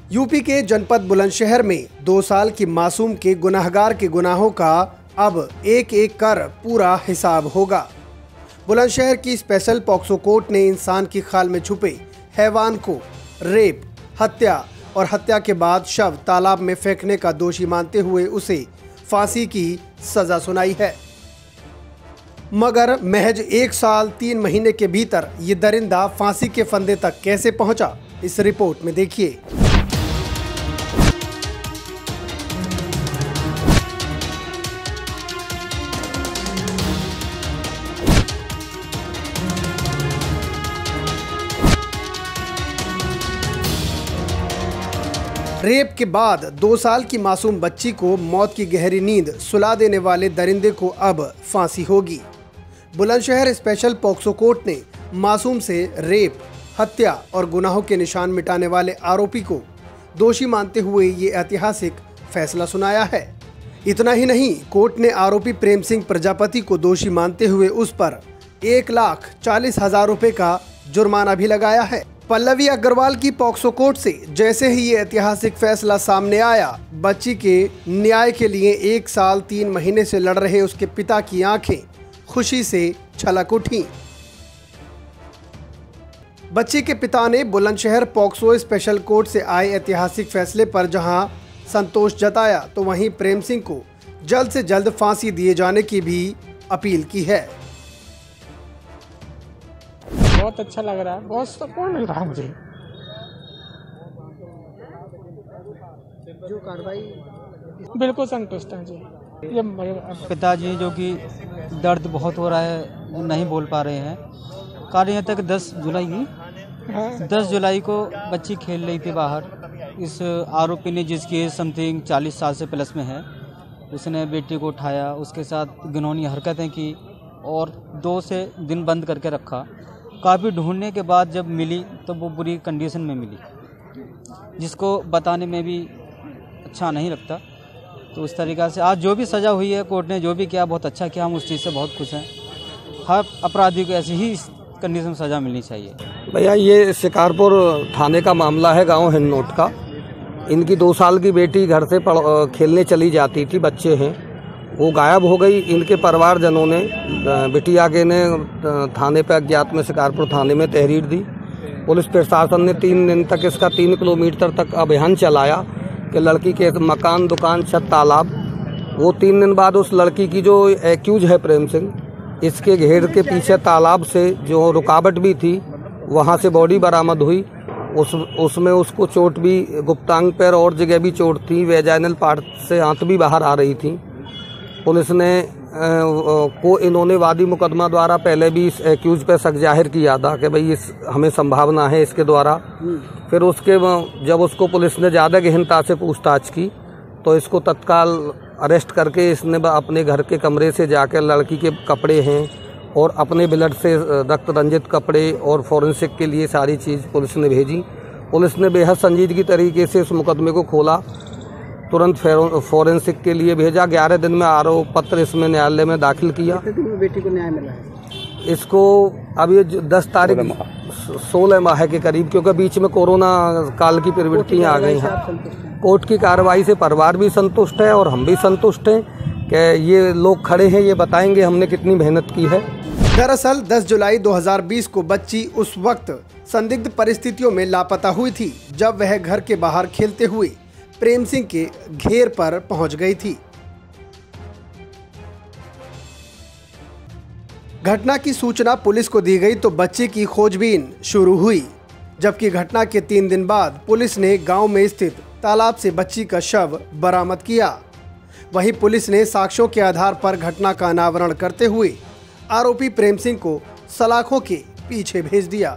UP के जनपद बुलंदशहर में 2 साल की मासूम के गुनाहगार के गुनाहों का अब एक एक कर पूरा हिसाब होगा। बुलंदशहर की स्पेशल पॉक्सो कोर्ट ने इंसान की खाल में छुपे हैवान को रेप, हत्या और हत्या के बाद शव तालाब में फेंकने का दोषी मानते हुए उसे फांसी की सजा सुनाई है। मगर महज 1 साल 3 महीने के भीतर ये दरिंदा फांसी के फंदे तक कैसे पहुंचा, इस रिपोर्ट में देखिए। रेप के बाद 2 साल की मासूम बच्ची को मौत की गहरी नींद सुला देने वाले दरिंदे को अब फांसी होगी। बुलंदशहर स्पेशल पॉक्सो कोर्ट ने मासूम से रेप, हत्या और गुनाहों के निशान मिटाने वाले आरोपी को दोषी मानते हुए ये ऐतिहासिक फैसला सुनाया है। इतना ही नहीं, कोर्ट ने आरोपी प्रेम सिंह प्रजापति को दोषी मानते हुए उस पर 1,40,000 रुपए का जुर्माना भी लगाया है। पल्लवी अग्रवाल की पॉक्सो कोर्ट से जैसे ही ये ऐतिहासिक फैसला सामने आया, बच्ची के न्याय के लिए 1 साल 3 महीने से लड़ रहे उसके पिता की आंखें खुशी से छलक उठी। बच्ची के पिता ने बुलंदशहर पॉक्सो स्पेशल कोर्ट से आए ऐतिहासिक फैसले पर जहां संतोष जताया, तो वहीं प्रेम सिंह को जल्द से जल्द फांसी दिए जाने की भी अपील की है। बहुत अच्छा लग रहा है, बहुत सुकून मिल रहा है मुझे। जो कार्रवाई बिल्कुल संतुष्ट हैं जी। ये पिताजी जो कि दर्द बहुत हो रहा है, नहीं बोल पा रहे हैं। कार्य यहाँ तक 10 जुलाई को बच्ची खेल रही थी बाहर। इस आरोपी ने, जिसकी एज समथिंग 40 साल से प्लस में है, उसने बेटी को उठाया, उसके साथ घिनौनी हरकतें की और 2 से दिन बंद करके रखा। काफ़ी ढूंढने के बाद जब मिली तो वो बुरी कंडीशन में मिली, जिसको बताने में भी अच्छा नहीं लगता। तो उस तरीक़ा से आज जो भी सज़ा हुई है, कोर्ट ने जो भी किया बहुत अच्छा किया, हम उस चीज़ से बहुत खुश हैं। हर अपराधी को ऐसी ही कंडीशन में सज़ा मिलनी चाहिए। भैया, ये शिकारपुर थाने का मामला है, गांव हिन्नोट का। इनकी 2 साल की बेटी घर से खेलने चली जाती थी, बच्चे हैं, वो गायब हो गई। इनके परिवारजनों ने, बिटिया के ने थाने पर अज्ञात में शिकारपुर थाने में तहरीर दी। पुलिस प्रशासन ने 3 दिन तक इसका 3 किलोमीटर तक अभियान चलाया कि लड़की के मकान, दुकान, छत, तालाब। वो 3 दिन बाद उस लड़की की जो एक्यूज है प्रेम सिंह, इसके घेर के पीछे तालाब से जो रुकावट भी थी, वहाँ से बॉडी बरामद हुई। उसमें उसको चोट भी, गुप्तांग पैर और जगह भी चोट थी, वेजाइनल पार्ट से आंत भी बाहर आ रही थी। पुलिस ने इन्होंने वादी मुकदमा द्वारा पहले भी इस एक्यूज पर शक जाहिर किया था कि भाई हमें संभावना है इसके द्वारा। फिर जब उसको पुलिस ने ज़्यादा गहनता से पूछताछ की तो इसको तत्काल अरेस्ट करके इसने अपने घर के कमरे से जाकर लड़की के कपड़े हैं और अपने ब्लड से रक्त रंजित कपड़े और फॉरेंसिक के लिए सारी चीज़ पुलिस ने भेजी। पुलिस ने बेहद संजीदगी तरीके से इस मुकदमे को खोला, तुरंत फॉरेंसिक के लिए भेजा। 11 दिन में आरोप पत्र इसमें न्यायालय में दाखिल किया। बेटी को न्याय मिला है? इसको अब ये 10 तारीख 16 माह के करीब, क्योंकि बीच में कोरोना काल की प्रवृत्तियाँ आ गई हैं। कोर्ट की कार्रवाई से परिवार भी संतुष्ट है और हम भी संतुष्ट हैं कि ये लोग खड़े हैं, ये बताएंगे हमने कितनी मेहनत की है। दरअसल 10 जुलाई 2020 को बच्ची उस वक्त संदिग्ध परिस्थितियों में लापता हुई थी जब वह घर के बाहर खेलते हुए प्रेम सिंह के घेर पर पहुंच गई थी। घटना की सूचना पुलिस को दी गई तो बच्ची की खोजबीन शुरू हुई, जबकि घटना के 3 दिन बाद पुलिस ने गांव में स्थित तालाब से बच्ची का शव बरामद किया। वहीं पुलिस ने साक्ष्यों के आधार पर घटना का अनावरण करते हुए आरोपी प्रेम सिंह को सलाखों के पीछे भेज दिया।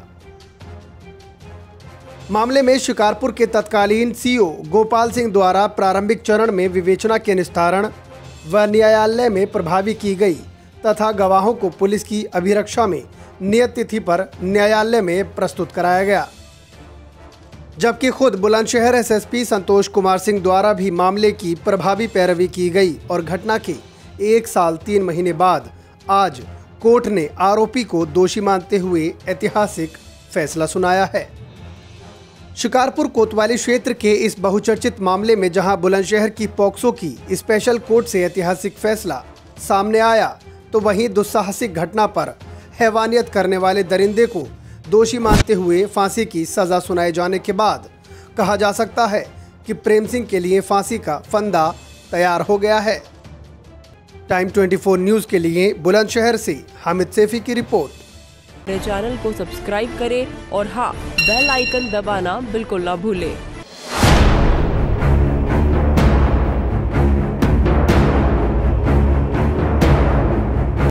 मामले में शिकारपुर के तत्कालीन सीओ गोपाल सिंह द्वारा प्रारंभिक चरण में विवेचना के निस्तारण व न्यायालय में प्रभावी की गई तथा गवाहों को पुलिस की अभिरक्षा में नियत तिथि पर न्यायालय में प्रस्तुत कराया गया। जबकि खुद बुलंदशहर एसएसपी संतोष कुमार सिंह द्वारा भी मामले की प्रभावी पैरवी की गई और घटना के 1 साल 3 महीने बाद आज कोर्ट ने आरोपी को दोषी मानते हुए ऐतिहासिक फैसला सुनाया है। शिकारपुर कोतवाली क्षेत्र के इस बहुचर्चित मामले में जहां बुलंदशहर की पॉक्सो की स्पेशल कोर्ट से ऐतिहासिक फैसला सामने आया, तो वहीं दुस्साहसिक घटना पर हैवानियत करने वाले दरिंदे को दोषी मानते हुए फांसी की सजा सुनाए जाने के बाद कहा जा सकता है कि प्रेम सिंह के लिए फांसी का फंदा तैयार हो गया है। टाइम 24 न्यूज़ के लिए बुलंदशहर से हामिद सैफी की रिपोर्ट। मेरे चैनल को सब्सक्राइब करें और हाँ, बेल आइकन दबाना बिल्कुल ना भूलें।